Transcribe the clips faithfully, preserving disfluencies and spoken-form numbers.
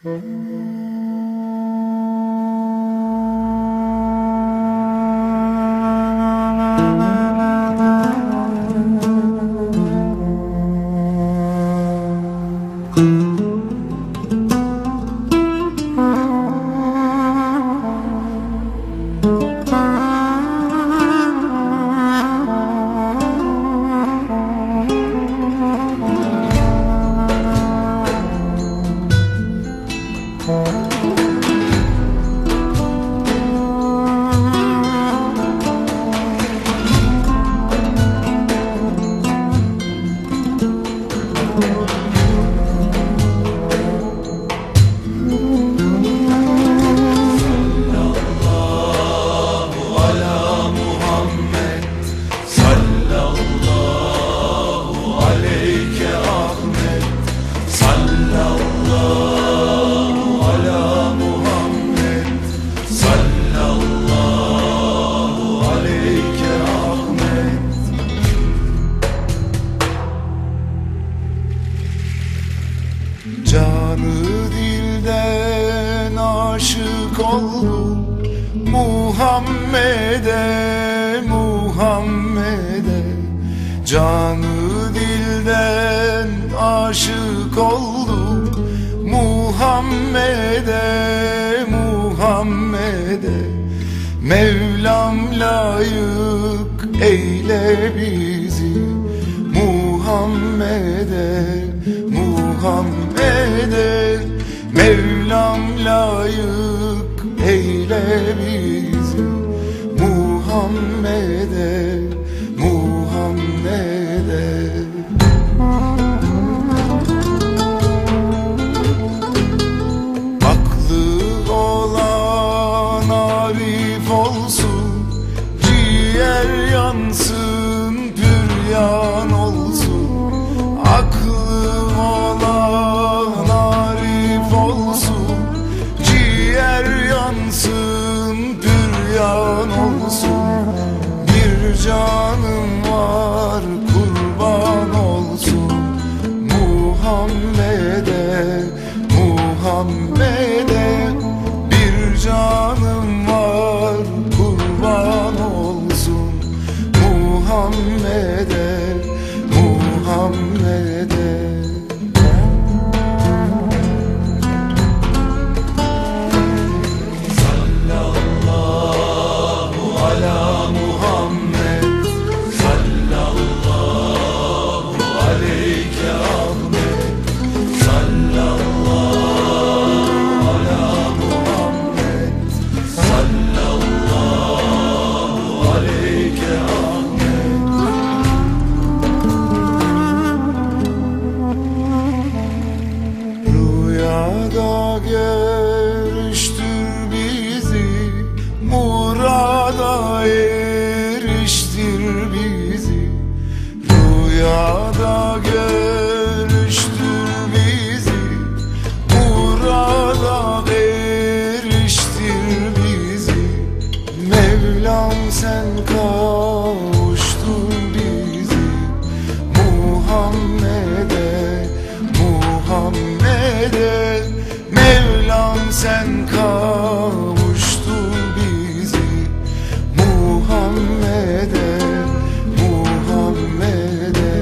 Canı dilden aşık oldum Muhammed'e, Muhammed'e. Canı dilden aşık oldum Muhammed'e, Muhammed'e. Mevlam layık eyle bizi Muhammed'e, Muhammed'e. Mevlam layık eyle bizi Muhammed'e, Muhammed'e. Aklı olan arif olsun, ciğer yansın, püryan olsun. Aklı olan arif olsun, ciğer yansın, püryan olsun. Bir canım var kurban olsun Muhammed'e, Muhammed'e. Bir canım var kurban olsun Muhammed'e, Muhammed'e. Rüyada görüştür bizi, murada eriştir bizi. Rüyada görüştür bizi, murada eriştir bizi. Mevlam sen kavuştur bizi Muhammed'e, Muhammed'e. Mevlam sen kavuştur bizi Muhammed'e, Muhammed'e.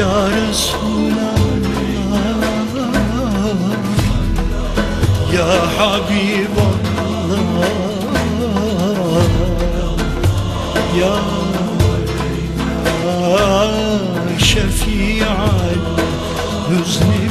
Ya Resulallah, Ya Habiballah, Ya Şefi'al Hüzni